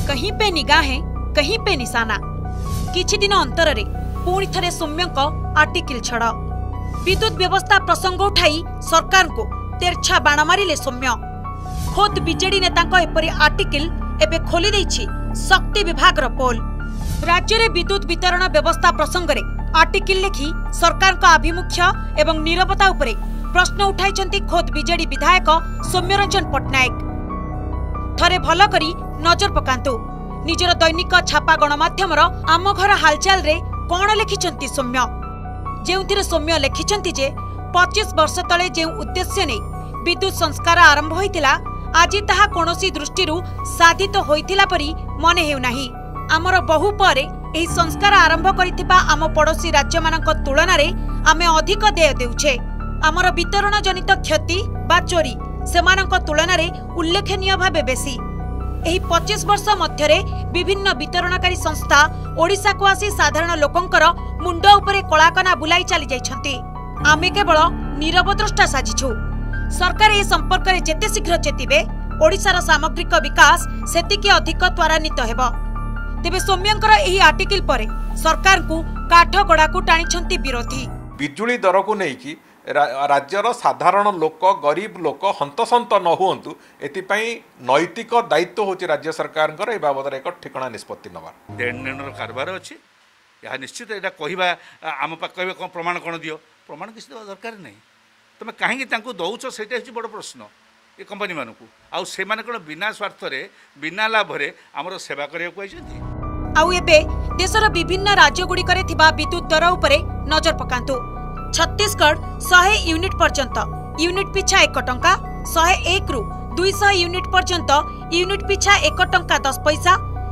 कहीं पे निगाहें कहीं पे निशाना। किछि दिन अंतर रे पुणी थरे सौम्यक आर्टिकल छड़ विद्युत व्यवस्था प्रसंग उठाई सरकार को तेरछा बाण मारिले सौम्य। खोद बीजेडी नेता एपरी आर्टिकल एबे खोली देछि शक्ति विभाग पोल। राज्य में विद्युत वितरण व्यवस्था प्रसंग में आर्टिकल लिखि सरकार का आभिमुख्य एवं नीरवता उपरे प्रश्न उठाई खोद बीजेडी विधायक सौम्यरंजन पट्टनायक। थरे भल करी नजर पकांतु निजर दैनिक छापा गणमाध्यमर आम घर हालचाल रे कौन लिखिछंती सौम्य, जेउथिरे सौम्य लिखिछंती जे 25 वर्ष तले जे उद्देश्य नै विद्युत संस्कार आरंभ होइतिला आज ताहा कोनोसी दृष्टिरु साधित होइतिला परी मने हेउनाही। आमर बहु परे एही संस्कार आरंभ करिथिबा आम पड़ोसी राज्य मानक तुलना रे आमे अधिक देय देउछे। आमर वितरण जनित क्षति बा चोरी सेमानक तुलना रे उल्लेखनीय भाबे बेसी। एही 25 वर्ष मध्यरे विभिन्न वितरणकारी संस्था ओडिशा को आसी साधारण लोकंकर मुंड उपरे कलाकना बुलाई चली जाइछंती। आमे केवल नीरव द्रष्टा साजिछु। सरकार ए संपर्क रे जेते शीघ्र चेतिबे ओडिशार सामग्रिक विकास सेतिके अधिक त्वरान्वित हेबो। तेबे सौम्यंकर एही आर्टिकल परे सरकार को काठ गड़ाकू टाणिछंती विरोधी। बिजुली दर को नेकी राज्यर साधारण लोक गरीब लोक हंतसंत न हुंतु एतिपाई नैतिक दायित्व होची राज्य सरकार ए बाबद एक ठिकणा निष्पत्ति नवा। देननेनर कारबार अछि या निश्चित एटा कहिबा आम पा कहबे कोन प्रमाण कोन दियो, प्रमाण किछ देबा दरकार नै। तमे काहेकि तांको दउछो सेटा अछि बड़ प्रश्न ए कंपनी मानकू आ से माने कोन बिना स्वार्थ रे बिना लाभ रे हमरो सेवा करिया को आइछथि। आउ एबे देशर विभिन्न राज्य गुड़िकरे थिबा विद्युत दर उपरे नजर पकांतु। छत्तीसगढ़ 100 यूनिट पर्यंत यूनिट पिछा 1 टंका, 101 रु 200 यूनिट पर्यंत यूनिट पिछा 1 टंका 10 पैसा,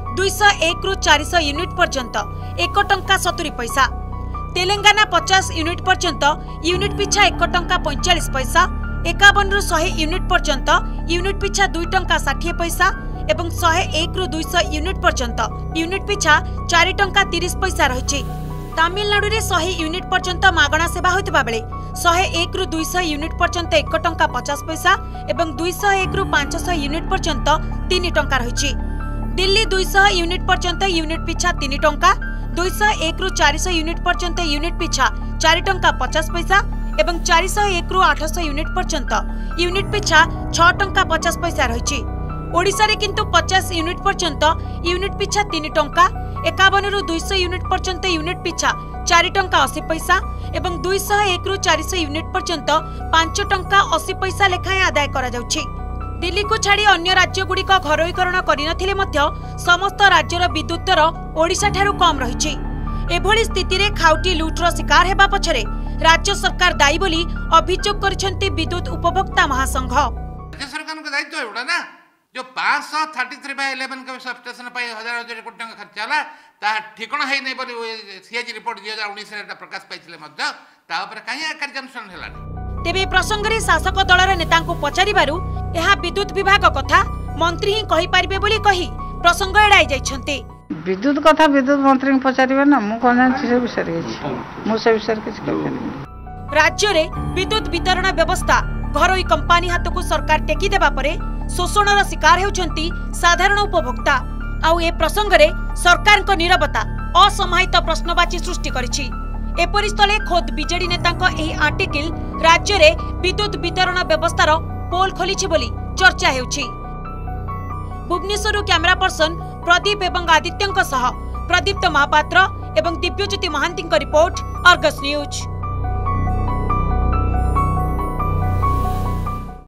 201 रु 400 यूनिट पर्यंत 1 टंका 70 पैसा। तेलंगाना 50 यूनिट पर्यंत यूनिट पिछा 1 टंका 45 पैसा, 51 रु 100 यूनिट पर्यंत यूनिट पिछा 2 टंका 60 पैसा एवं 101 रु 200 यूनिट पर्यंत यूनिट पिछा 4 टंका 30 पैसा रही। तमिलनाडु रे 100 यूनिट पर्यंत मागणा सेवा होइतबा बेले 101 रु 200 यूनिट पर्यंत 1 टंका 50 पैसा एवं 201 रु 500 यूनिट पर्यंत 3 टंका रही। दिल्ली 200 यूनिट पर्यंत यूनिट पिछा 3 टंका, 201 रु 400 यूनिट पर्यंत यूनिट पिछा 4 टंका 50 पैसा एवं 401 रु 800 यूनिट पर्यंत यूनिट पिछा 6 टंका 50 पैसा रही। ओडिशा रे किंतु 50 यूनिट पर्यंत यूनिट पिछा 3 टंका, 51 रु 200 यूनिट पर्यंत यूनिट पिछा 4 टंका 80 पैसा एवं 201 रु 400 यूनिट पर्यंत 5 टंका 80 पैसा लेखाएं आदाय करा जाउछि। दिल्ली को छाड़ी अन्य राज्य गुड़िक घरोईकरण करिनथिले मध्य समस्त राज्यर विद्युत दर ओडिशा ठारू कम रहिछि। एभली स्थिति रे खाउटी लुट्र शिकार हेबा पछरे राज्य सरकार दायी बोली अभियोग करिसेंती विद्युत उपभोक्ता महासंघ। राज्य सरकार का दायित्व है ना जो 533/11 के सब स्टेशन पर 1000 कोटी टंका खर्च होला ता ठिकणा है नै बोली सीएजी रिपोर्ट 2019 रे प्रकाश पाइथिले मध्य ता ऊपर काहे कार्यानुष्ठान हेलानी। तेबे प्रसंग रे शासक दलर नेता को पचारिबारु एहा विद्युत विभाग कथा मंत्री ही कहि पारिबे बोली कहि प्रसंग एडाई जाइछन्ते। विद्युत कथा विद्युत मंत्री को पचारिबे ना मु कोन जानि से विषय रे मु से विषय किछ कहबे। राज्य रे विद्युत वितरण व्यवस्था घरोई कंपनी हाथ को सरकार टेकी देबा परे शोषणर शिकार हेउछन्ती साधारण उपभोक्ता। आउ ए प्रसंग रे सरकार को नीरवता असमाहित प्रश्नवाची सृष्टि करिछि। एपरि स्थले खोद बीजेडी नेतांक एही आर्टिकल राज्य रे विद्युत वितरण व्यवस्थार पोल खोलिछि बोली चर्चा हेउछि। भुवनेश्वर कैमरा पर्सन प्रदीप एवं आदित्यंक सह प्रदीप्त महापात्र एवं Dibyajyoti Mahanty report, Argus news.